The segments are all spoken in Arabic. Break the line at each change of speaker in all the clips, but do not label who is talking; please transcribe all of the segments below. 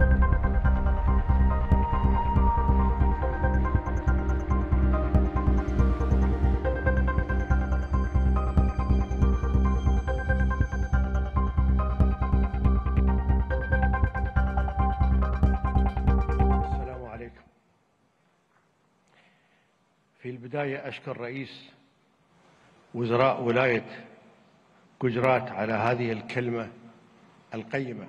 في البداية أشكر رئيس وزراء ولاية جوجرات على هذه الكلمة القيمة،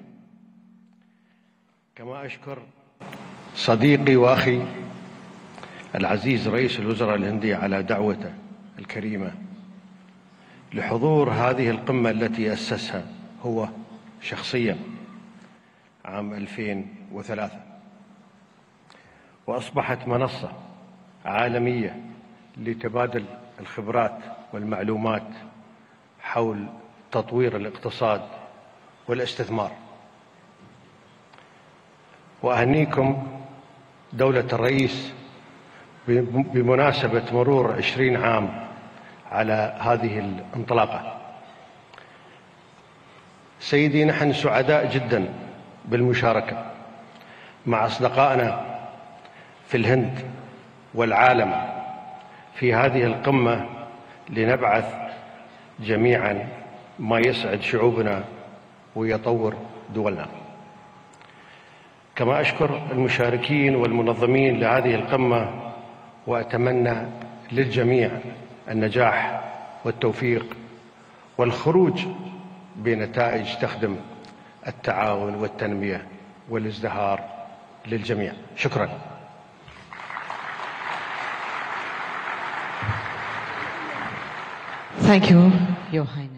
كما أشكر صديقي وأخي العزيز رئيس الوزراء الهندي على دعوته الكريمة لحضور هذه القمة التي أسسها هو شخصيا عام 2003، وأصبحت منصة عالمية لتبادل الخبرات والمعلومات حول تطوير الاقتصاد والاستثمار. وأهنيكم دولة الرئيس بمناسبة مرور 20 عام على هذه الانطلاقة. سيدي، نحن سعداء جدا بالمشاركة مع أصدقائنا في الهند والعالم في هذه القمة لنبعث جميعا ما يسعد شعوبنا ويطور دولنا. كما أشكر المشاركين والمنظمين لهذه القمة، وأتمنى للجميع النجاح والتوفيق والخروج بنتائج تخدم التعاون والتنمية والازدهار للجميع. شكرا.
Thank you, Your Highness.